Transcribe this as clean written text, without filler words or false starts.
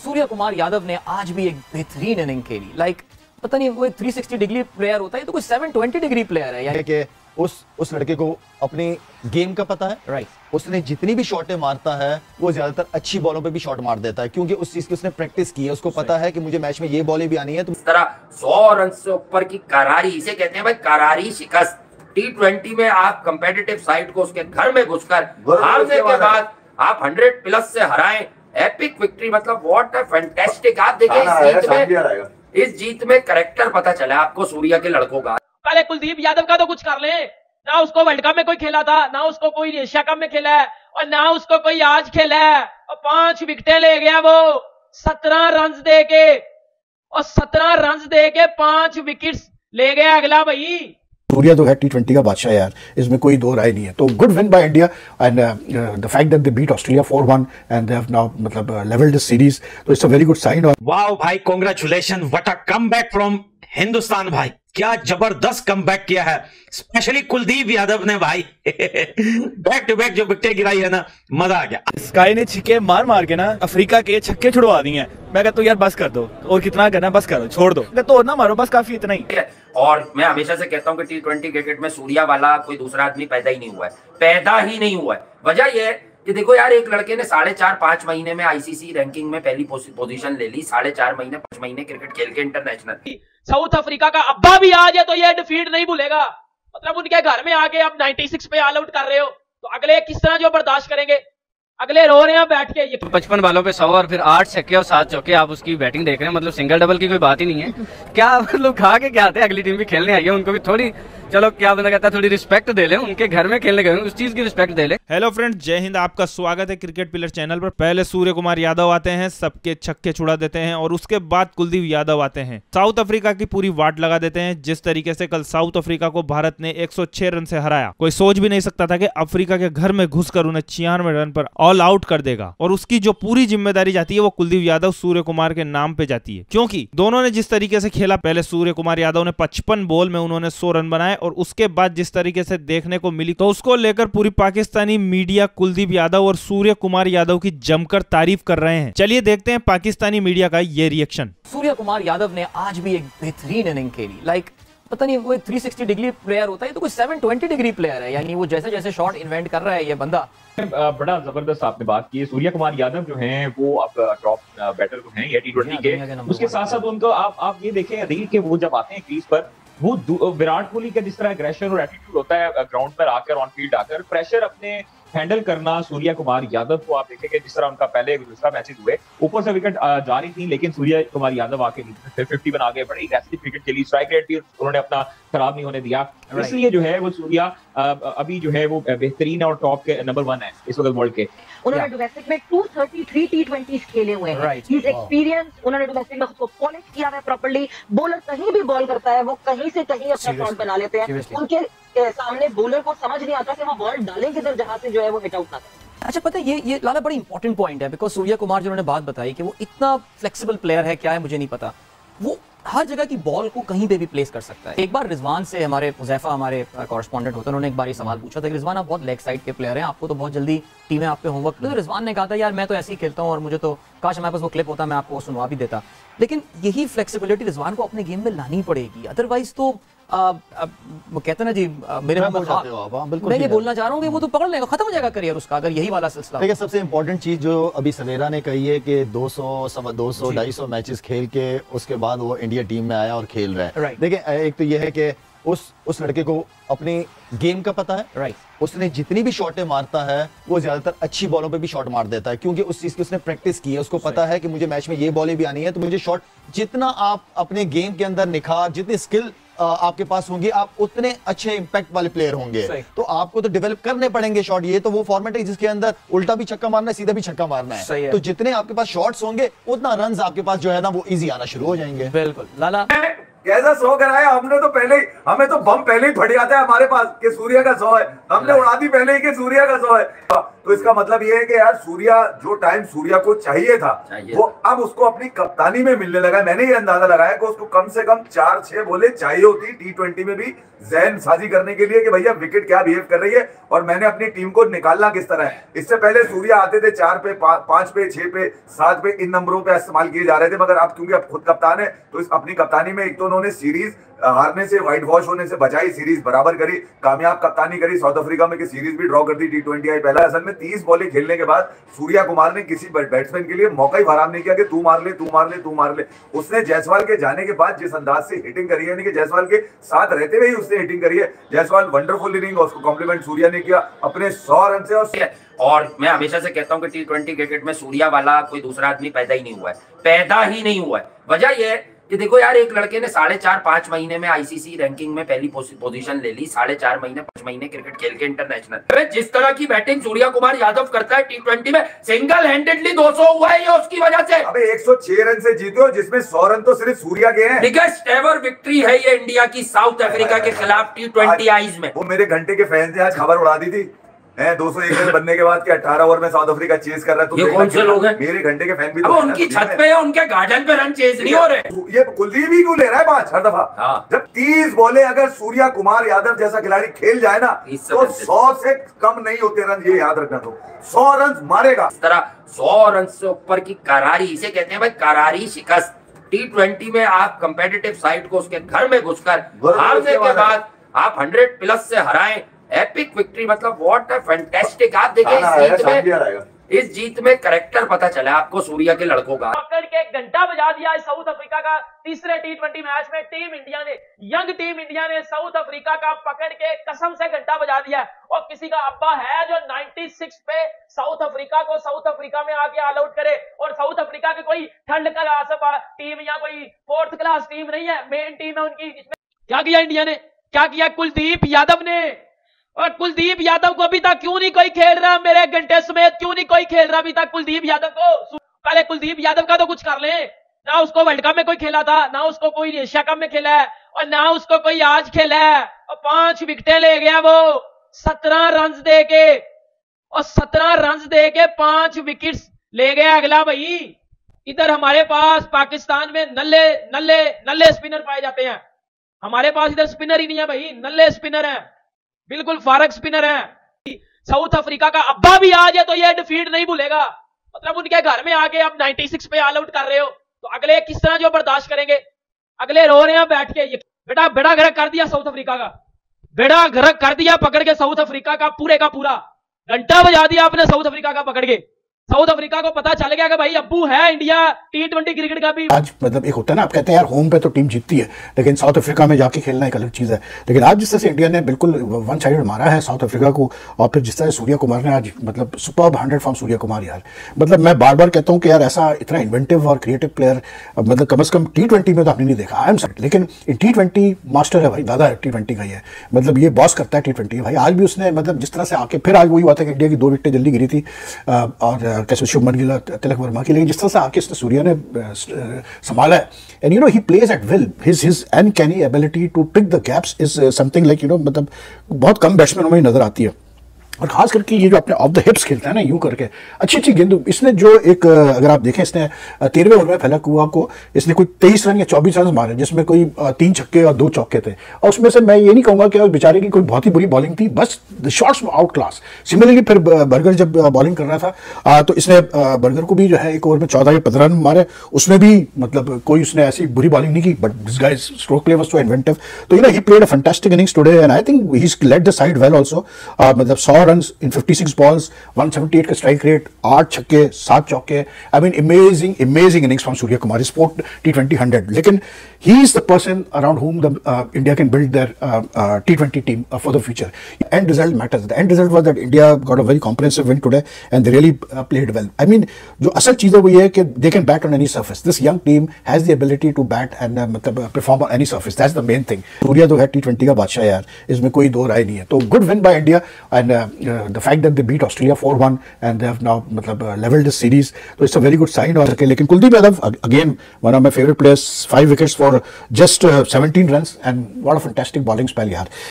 सूर्य कुमार यादव ने आज भी एक बेहतरीन इनिंग खेली। पता नहीं वो 360 डिग्री प्लेयर होता है तो कोई 720 डिग्री प्लेयर है यानी कि उस लड़के को अपनी गेम का पता है। राइट। उसने जितनी भी शॉटें मारता है वो ज्यादातर अच्छी बॉलों पे भी शॉट मार देता है क्योंकि उस चीज की उसने प्रैक्टिस की है। उसको पता है कि मुझे मैच में ये बॉलें भी आनी है। तो इस तरह 100 रन से ऊपर की करारी, इसे कहते हैं भाई करारी शिकस्त। T20 में आप कंपेटिटिव साइड को उसके घर में घुसकर हारने के बाद आप 100+ से हराएं, एपिक विक्ट्री, मतलब व्हाट अ फैंटास्टिक। आप देखिए इस जीत में करेक्टर पता चला आपको सूर्या के लड़कों का। पहले कुलदीप यादव का तो कुछ कर ले ना, उसको वर्ल्ड कप में कोई खेला था ना, उसको कोई एशिया कप में खेला है और ना उसको कोई आज खेला है, और 5 विकेटें ले गया वो 17 रन दे के, और 17 रन दे के 5 विकेट्स ले गया अगला भाई। सूर्या तो है T20 का बादशाह यार, इसमें कोई दो राय नहीं है। तो good win by India and the fact that they beat Australia 4-1 and they have now मतलब लेवल्ड दिस सीरीज, तो it's a very good sign. Wow भाई, congratulation, what a comeback from Hindustan भाई, क्या जबरदस्त कमबैक किया है, स्पेशली कुलदीप यादव ने भाई। बैक टू बैक जो विकेट गिराई है ना, मजा आ गया। स्काई ने छिक्के मार मार के ना अफ्रीका के छक्के छुड़वा दिए हैं। मैं कहता हूँ यार बस कर दो, और कितना करना बस करो, छोड़ दो, तो ना मारो, बस काफी इतना ही। और मैं हमेशा से कहता हूँ कि T20 क्रिकेट में सूर्या वाला कोई दूसरा आदमी पैदा ही नहीं हुआ है, पैदा ही नहीं हुआ है। वजह यह है कि देखो यार, एक लड़के ने 4.5-5 महीने में ICC रैंकिंग में पहली पोजीशन ले ली, 4.5 महीने 5 महीने क्रिकेट खेल के इंटरनेशनल। साउथ अफ्रीका का अब्बा भी आ जाए तो ये डिफीट नहीं भूलेगा, मतलब उनके घर में आके आप 96 पे ऑल आउट कर रहे हो, तो अगले किस तरह जो बर्दाश्त करेंगे, अगले रो रहे हैं बैठ के। 55 बालों पे 100 और फिर 8 छक्के और 7 चौके, आप उसकी बैटिंग देख रहे हैं, मतलब सिंगल डबल की कोई बात ही नहीं है। क्या मतलब खा के क्या आते हैं, अगली टीम भी खेलने आई है, उनको भी थोड़ी, चलो क्या बंदा कहता है, थोड़ी रिस्पेक्ट दे ले, उनके घर में खेलने गए उस चीज की रिस्पेक्ट दे ले। हेलो फ्रेंड्स, जय हिंद, आपका स्वागत है क्रिकेट पिलर चैनल पर। पहले सूर्य कुमार यादव आते हैं, सबके छक्के छुड़ा देते हैं, और उसके बाद कुलदीप यादव आते हैं, साउथ अफ्रीका की पूरी वाट लगा देते हैं। जिस तरीके से कल साउथ अफ्रीका को भारत ने 106 रन से हराया, कोई सोच भी नहीं सकता था कि अफ्रीका के घर में घुसकर उन्हें 96 रन पर ऑल आउट कर देगा, और उसकी जो पूरी जिम्मेदारी जाती है वो कुलदीप यादव सूर्य कुमार के नाम पे जाती है, क्योंकि दोनों ने जिस तरीके से खेला, पहले सूर्य कुमार यादव ने 55 बॉल में उन्होंने 100 रन बनाए, और उसके बाद जिस तरीके से देखने को मिली, तो उसको लेकर पूरी पाकिस्तानी मीडिया कुलदीप यादव और सूर्य कुमार यादव की जमकर तारीफ कर रहे हैं। चलिए देखते हैं पाकिस्तानी मीडिया का ये रिएक्शन। सूर्य कुमार यादव ने आज भी एक बेहतरीन इनिंग खेली। पता नहीं वो 360 डिग्री प्लेयर होता है तो कोई 720 डिग्री प्लेयर है, यानी वो जैसे जैसे शॉट इन्वेंट कर रहा है ये बंदा। बड़ा जबरदस्त आपने बात की है। सूर्य कुमार यादव जो हैं वो अब टॉप बैटर तो हैं ये T20 के, उसके साथ साथ उनको आप ये देखें रील के, वो जब आते हैं क्रीज पर, वो विराट कोहली का जिस तरह एग्रेशन और एटीट्यूड होता है ग्राउंड पर आकर, ऑन फील्ड आकर प्रेशर अपने हैंडल करना, सूर्य कुमार यादव को आप देखेंगे जिस तरह उनका पहले दूसरा मैचेस हुए, ऊपर से विकेट जा रही थी, लेकिन सूर्य कुमार यादव आके फिर 50 बना गए, बड़ी एग्रेसिव क्रिकेट खेली, स्ट्राइक रेट भी उन्होंने अपना खराब नहीं होने दिया। इसलिए जो है वो सूर्या अभी जो है वो बेहतरीन है और टॉप के नंबर 1 है इस वक्त वर्ल्ड के। उन्होंने डोमेस्टिक में 233 T20s खेले हुए हैं, हिज एक्सपीरियंस, उन्होंने डोमेस्टिक में खुद को पॉलिश किया है प्रॉपर्ली। बॉलर कहीं भी बॉल करता है वो कहीं से कहीं अपना शॉट बना लेते हैं, उनके सामने बॉलर को समझ नहीं आता कि वो बॉल डालें किधर जहां से जो है वो हिट आउट ना करे। अच्छा, पता है ये लाला बड़ी इंपॉर्टेंट पॉइंट है, बिकॉज सूर्य कुमार जिन्होंने बात बताई कि वो इतना फ्लेक्सिबल प्लेयर है, क्या है मुझे नहीं पता, वो हर जगह की बॉल को कहीं पे भी प्लेस कर सकता है। एक बार रिजवान से, हमारे हुज़ैफा हमारे कॉरेस्पॉन्डेंट होते हैं, उन्होंने एक बार ये सवाल पूछा था कि रिजवान आप बहुत लेग साइड के प्लेयर हैं, आपको तो बहुत जल्दी टीमें आप पे होमवर्क, तो रिजवान ने कहा था यार मैं तो ऐसे ही खेलता हूँ और मुझे तो काश हमारे पास वो क्लिप होता मैं आपको सुनवा भी देता। लेकिन यही फ्लेक्सिबिलिटी रिजवान को अपने गेम में लानी पड़ेगी, अदरवाइज तो वो कहते ना जी मेरे मैं ये बोलना चाह रहा हूँ कि वो तो पकड़ लेगा, खत्म हो जाएगा करियर उसका, अगर यही वाला सिलसिला। देखिए सबसे इंपॉर्टेंट चीज जो अभी सवेरा ने कही है कि 200, 250, 250 मैचेस खेल के उसके बाद वो इंडिया टीम में आया और खेल रहा है। देखिए एक तो ये है कि उस लड़के को अपनी गेम का पता है। उसने जितनी भी शॉटें मारता है वो ज्यादातर अच्छी बॉलों पे भी शॉट मार देता है क्योंकि उस चीज की उसने प्रैक्टिस की है। उसको पता है कि मुझे मैच में ये बॉलें भी आनी है, तो मुझे शॉट, जितना आप अपने गेम के अंदर निखार, जितनी स्किल आपके पास होंगी, आप उतने अच्छे इंपैक्ट वाले प्लेयर होंगे। तो आपको तो डेवलप करने पड़ेंगे शॉट। ये तो वो फॉर्मेट है जिसके अंदर उल्टा भी छक्का मारना है, सीधा भी छक्का मारना है। तो जितने आपके पास शॉट्स होंगे उतना रन्स आपके पास जो है ना वो इजी आना शुरू हो जाएंगे। बिल्कुल लाला, कैसा 100 कराया हमने, तो पहले ही हमें तो बम पहले ही फट जाता है हमारे पास कि सूर्य का 100 है, हमने उड़ा दी पहले ही कि सूर्य का 100 है। तो इसका मतलब ये है कि यार सूर्या, जो टाइम सूर्या को चाहिए था वो अब उसको अपनी कप्तानी में मिलने लगा। मैंने ये अंदाजा लगाया कि उसको कम से कम 4-6 बोले चाहिए होती T20 में भी जहन साजी करने के लिए कि भैया विकेट क्या बिहेव कर रही है और मैंने अपनी टीम को निकालना किस तरह है। इससे पहले सूर्या आते थे 4 पे, 5 पे, 6 पे, 7 पे, इन नंबरों पे इस्तेमाल किए जा रहे थे, मगर अब क्योंकि अब खुद कप्तान है तो इस अपनी कप्तानी में एक तो उन्होंने सीरीज हारने से, व्हाइट वॉश होने से बचाई, सीरीज बराबर करी, कामयाब कप्तानी करी साउथ अफ्रीका में कि सीरीज भी ड्रॉ कर दी। T20 आई पहला। असल में 30 बॉलें खेलने के बाद सूर्या कुमार ने किसी बैट्समैन के लिए मौका ही फराहम नहीं किया कि तू मार ले, तू मार ले, तू मार ले। उसने जायसवाल के जाने के बाद जिस अंदाज से हिटिंग करी है, यानी कि जायसवाल के साथ रहते हुए ही उसने हिटिंग करी है। जायसवाल वंडरफुल इनिंग, उसको कॉम्प्लीमेंट सूर्या ने किया अपने 100 रन से। और मैं हमेशा से कहता हूं कि T20 क्रिकेट में सूर्या वाला कोई दूसरा आदमी पैदा ही नहीं हुआ है, पैदा ही नहीं हुआ है। वजह यह है कि देखो यार, एक लड़के ने 4.5-5 महीने में आईसीसी रैंकिंग में पहली पोजीशन ले ली, 4.5 महीने 5 महीने क्रिकेट खेल के इंटरनेशनल। जिस तरह की बैटिंग सूर्या कुमार यादव करता है T20 में, सिंगल हैंडेडली 200 हुआ है ये उसकी वजह से। अबे 106 रन से जीते हो, जिसमें 100 रन तो सिर्फ सूर्या के हैं। बिगेस्ट एवर विक्ट्री है ये इंडिया की साउथ अफ्रीका के खिलाफ T20 आईज में। वो मेरे घंटे के फैंस ने आज खबर उड़ा दी थी 201 रन बनने के बाद कि 18 ओवर में साउथ अफ्रीका चेस कर रहा है। तो ये कौन से लोग हैं? मेरे घंटे के फैन भी अब तो उनकी छत पे या उनके गार्डन पे रन चेस नहीं हो रहे। ये कुलदीप ही क्यों ले रहा है 5 हर दफा? जब 30 बॉले अगर सूर्या कुमार यादव जैसा खिलाड़ी खेल जाए ना तो 100 से कम नहीं होते रन, ये याद रखना। तो 100 रन मारेगा। इस तरह 100 रन से ऊपर की करारी, इसे कहते हैं भाई करारी शिकस्त। T20 में आप कंपेटिटिव साइड को उसके घर में घुसकर हारने के बाद आप 100+ से हराएं, एपिक विक्ट्री, मतलब व्हाट अ फैंटास्टिक। आप देखिए इस जीत में करेक्टर पता चला आपको सूर्या के लड़कों का। पकड़ के घंटा बजा दिया साउथ अफ्रीका का। तीसरे T20 मैच में टीम इंडिया ने, यंग टीम इंडिया ने साउथ अफ्रीका का पकड़ के कसम से घंटा बजा दिया। और किसी का अब्बा है जो 96 पे साउथ अफ्रीका को साउथ अफ्रीका में आके ऑल आउट करे। और साउथ अफ्रीका की कोई थर्ड क्लास टीम या कोई 4th क्लास टीम नहीं है, मेन टीम है उनकी। क्या किया इंडिया ने, क्या किया कुलदीप यादव ने। और कुलदीप यादव को अभी तक क्यों नहीं कोई खेल रहा, मेरे घंटे समेत क्यों नहीं कोई खेल रहा अभी तक कुलदीप यादव को। पहले कुलदीप यादव का तो कुछ कर ले ना। उसको वर्ल्ड कप में कोई खेला था, ना उसको कोई एशिया कप में खेला है, और ना उसको कोई आज खेला है। और 5 विकेटें ले गया वो 17 रन दे के, और 17 रन दे के 5 विकेट ले गया अगला। भाई इधर हमारे पास पाकिस्तान में नल्ले नल्ले नल्ले स्पिनर पाए जाते हैं, हमारे पास इधर स्पिनर ही नहीं है भाई, नल्ले स्पिनर है, बिल्कुल फारक स्पिनर है। साउथ अफ्रीका का अब्बा भी आ जाए तो ये डिफीट नहीं भूलेगा। मतलब उनके घर में आके आप 96 पे ऑल आउट कर रहे हो तो अगले किस तरह जो बर्दाश्त करेंगे। अगले रो रहे हैं बैठ के। बेटा बेड़ा गर्क कर दिया साउथ अफ्रीका का, बेड़ा गर्क कर दिया पकड़ के साउथ अफ्रीका का, पूरे का पूरा घंटा बजा दिया आपने साउथ अफ्रीका का पकड़ के। साउथ अफ्रीका को पता चल गया कि भाई अब्बू है इंडिया T20 क्रिकेट का भी। आज मतलब एक होता है ना, आप कहते हैं यार होम पे तो टीम जीतती है लेकिन साउथ अफ्रीका में जाके खेलना एक अलग चीज़ है। लेकिन आज जिस तरह से इंडिया ने बिल्कुल वन साइडेड मारा है साउथ अफ्रीका को, और फिर जिस तरह सूर्या कुमार ने आज मतलब सुपर्ब 100 फ्रॉम सूर्या कुमार यार। मतलब मैं बार बार कहता हूँ कि यार ऐसा इतना इन्वेंटिव और क्रिएटिव प्लेयर मतलब कम से कम T20 में तो आपने नहीं देखा। आई एम सॉरी, लेकिन T20 मास्टर है भाई, दादा है T20 का ही है, मतलब ये बॉस करता है T20 भाई। आज भी उसने मतलब जिस तरह से आके फिर आज वही हुआ था कि इंडिया की 2 विकेटें जल्दी गिरी थी और कैसे शुभमन गिल तिलक वर्मा की, लेकिन जिस तरह से आके सूर्या ने संभाला है। And you know he plays at will, his uncanny ability to pick the gaps is something like you know, मतलब बहुत कम बैट्समैनों में नजर आती है। और खास करके ये जो अपने ऑफ द हिप्स खेलता है ना यूं करके, अच्छी अच्छी गेंद। इसने जो एक अगर आप देखें, इसने 13वें ओवर में फैलक हुआ को इसने कोई 23 रन या 24 रन मारे, जिसमें कोई 3 छक्के और 2 चौके थे। और उसमें से मैं ये नहीं कहूंगा कि उस बेचारे की कोई बहुत ही बुरी बॉलिंग थी, बस the shots out class. Similarly फिर बर्गर जब बॉलिंग कर रहा था तो इसने बर्गर को भी जो है एक ओवर में 14 या 15 रन मारे, उसमें भी मतलब कोई उसने ऐसी बुरी बॉलिंग नहीं की, but this guy's stroke play was so inventive. तो you know he played a fantastic innings today and I think he has led the side well also. मतलब 100 runs in 56 balls, 178 का स्ट्राइक रेट, 8 छक्के 7 चौके। I mean amazing innings from Suryakumar, sport T20 100। लेकिन he is the person around whom the India can build their T20 team for the future. End result matters. The end result was that India got a very comprehensive win today and they really played well. I mean जो असल चीज़ है वो ये है कि they can bat on any surface. This young team has the ability to bat and मतलब perform on any surface. That's the main thing. Surya तो है T20 का बादशाह यार, इसमें कोई दो राय नहीं है। तो good win by India and the fact that they beat Australia 4-1 and they have now मतलब leveled this series. So it's a very good sign. और लेकिन Kuldeep Yadav again one of my favorite players, 5 wickets for just 17 runs and what a fantastic bowling spell यार।